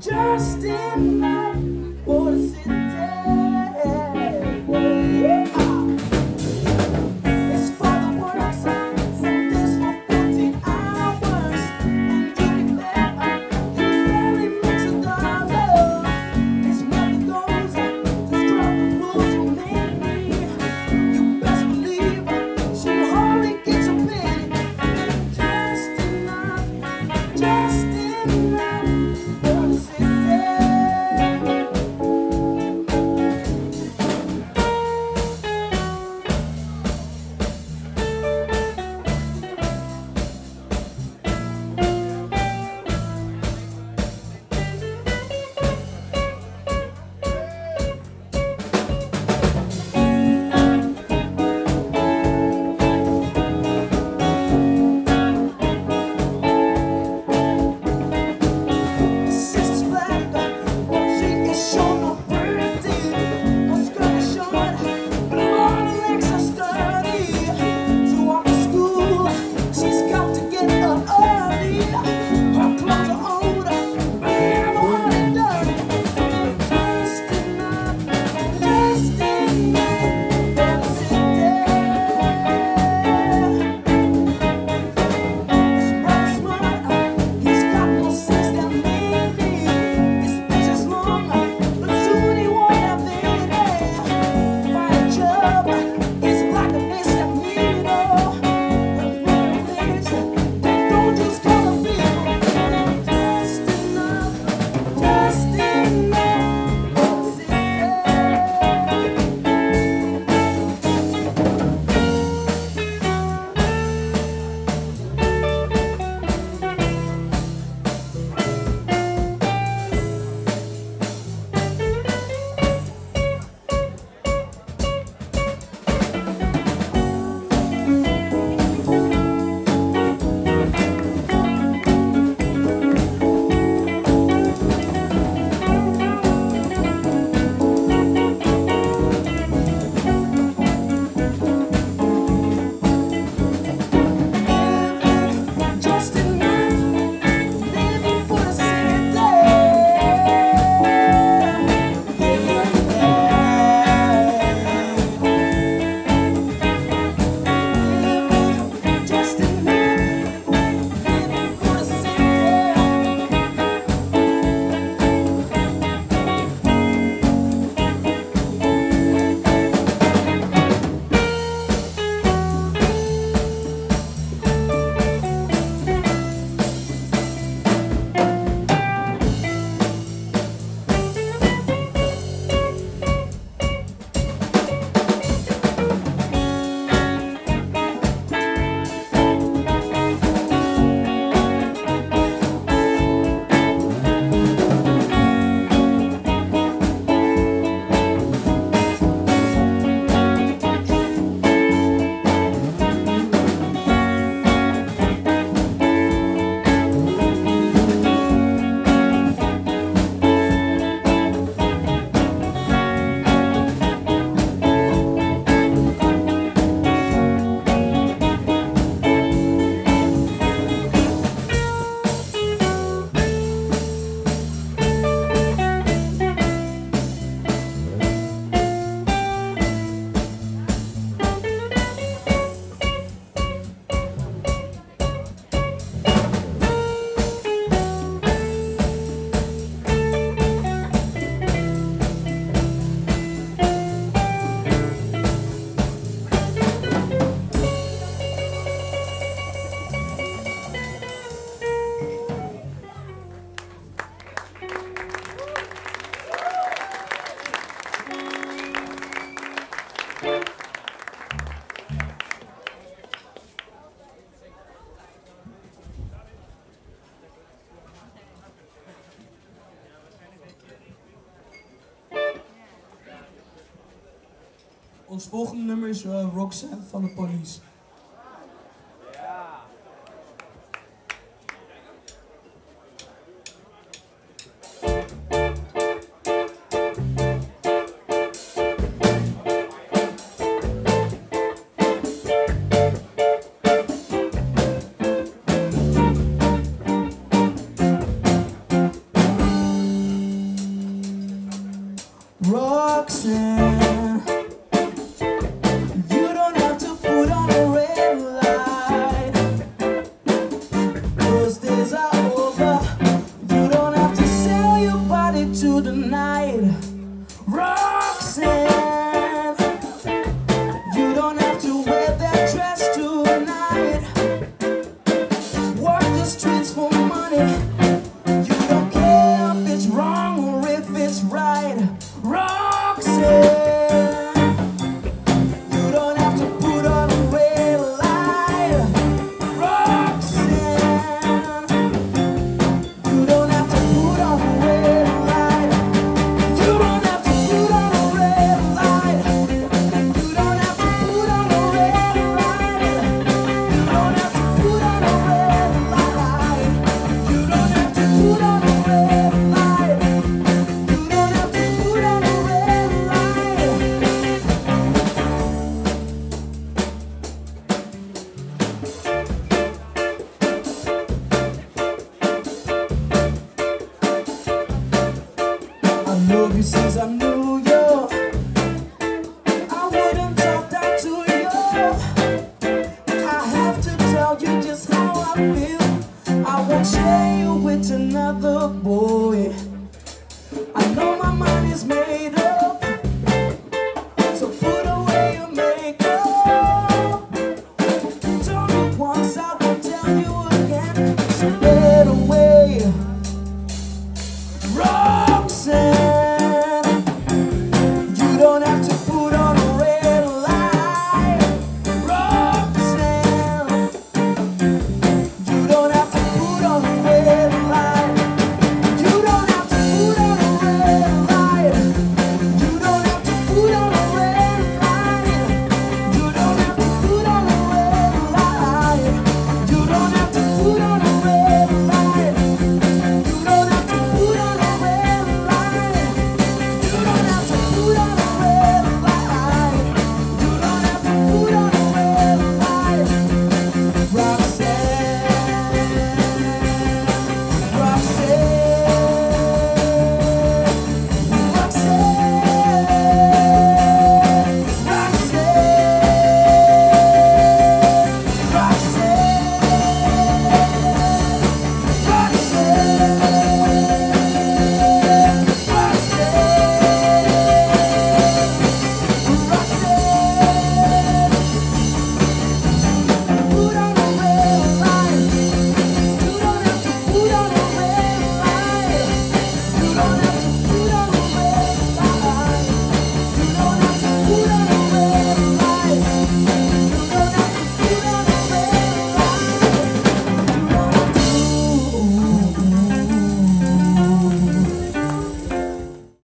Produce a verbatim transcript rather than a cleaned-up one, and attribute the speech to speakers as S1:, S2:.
S1: just enough for the city. It's for the works from this for fourteen hours, and you can never, you barely makes a dollar. It's nothing goes, just drop the rules for me. You best believe she hardly gets a penny. Just enough, just enough for the city. Sister's black, she is sure not pretty. Her skirt is short, but her long legs are sturdy. To walk to school, she's got to get up early. Her clothes are old, but never hardly dirty. Just enough, just enough for the city. His brother's smart, he's got more sense than me. His bitch is long, but soon he won't have any. Find a job, it's like a misdemeanor. Her privilege, they don't just call them people. Just enough, just enough for the city. Just enough, living for the city. Just enough, living for the city. Ons volgende nummer is uh, Roxanne van de Police. Roxanne, you don't have to put on a red light. Those days are over. You don't have to sell your body to the night. Roxanne, you don't have to wear that dress tonight. Walk the streets for money. You don't care if it's wrong or if it's right. Roxanne, you don't have to put on a red light. Roxanne, you don't have to put on a red light. You don't have to put on a red light. You don't have to put on a red light. You don't have to put on a red light. You don't have to put on a red light. You don't have to put on a red light. I know you since I knew you. I wouldn't talk that to you. I have to tell you just how I feel. I won't share you with another boy. I know my mind is made up.